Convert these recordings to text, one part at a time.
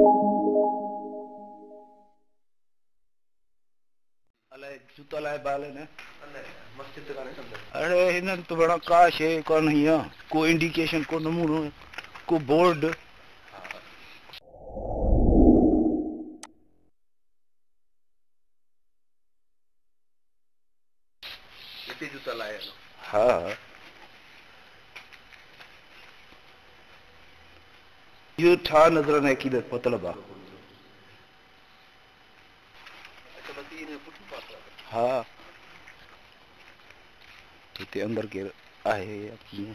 जूता लाए बाले ने मस्जिद काने अंदर अरे हिन तो बड़ा का शे कोन हिया को इंडिकेशन को नमूनो को बोर्ड इते जूता लाए हाँ यो ठा नजर ने की मतलब हाँ इते अंदर के आहे अपनी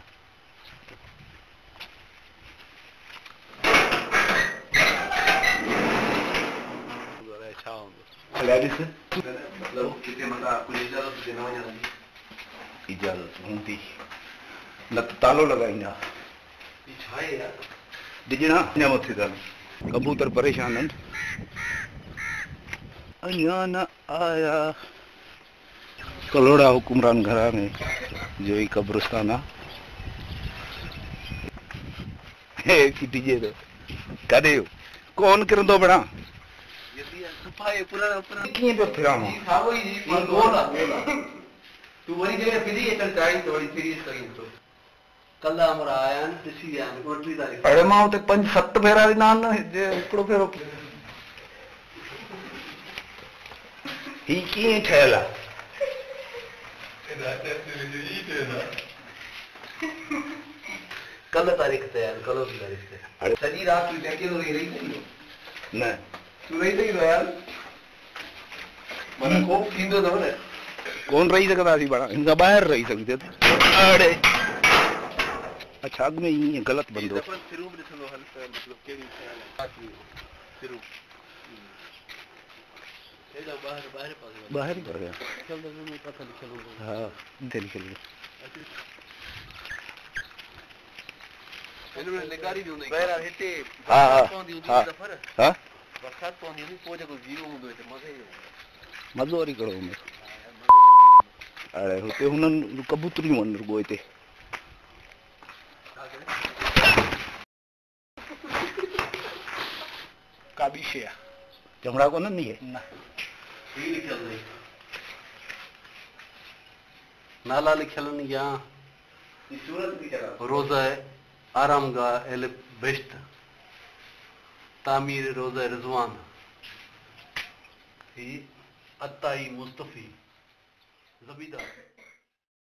मतलब किते मता कुछ इजाजत देना वञा इजाजत हूंदी न त तालो लगाईंदा ई छाए यार डिजणा अञा मथे अथनि कबूतर परेशान आहिनि अञा न आया कलोड़ा हुकुमरान घराने जो ही कब्रिस्तान है कि डिजे तो कदे कौन किरंदो बणा यदि सफाई पूरा पूरा कीअं पियो फिरां जी खावो ही जी बोला तू वरी जे फिरी अचण चाही तो वरी फिरी सही तो कल हमरा आया न दिसी आया 29 तारीख अरे मां उते 5-7 भेरा ॾिना न हिकिड़ो भेरो ही कीअं ठहियल आहे कल तारीख ते आया कल की तारीख ते अरे सॼी रात तू अकेलो रही सही न तू रही सही यार मन खूब थींदो अथव न कोन रही सघंदासीं पाण हिन खां ॿाहिरि रही सघिजे अड़े अच्छा अॻु में ईअं ग़लति बंदो सिरू बि ॾिसंदो हल मतलब कहिड़ी सिरू ॿाहिरि पर हा लिखियल इनमें निगारी भी हूंदी ॿाहिरां हिते हा पवंदी हूंदी हा दफ़र हा बरसाति पवंदी हूंदी पोइ जेको जीरो हूंदो हिते मज़ो ई मज़ो वरी कहिड़ो हूंदो अड़े हुते हुननि कबूतरियूं आहिनि रुॻो हिते का ॿी शइ आहे चमड़ा कोन्हनि इहे न नाला लिखियल आहिनि या रोज़ा आरामगाह एल बेश्त तामीर रोज़ा रिज़वान ही अताई मुस्तफ़ी ज़बीदार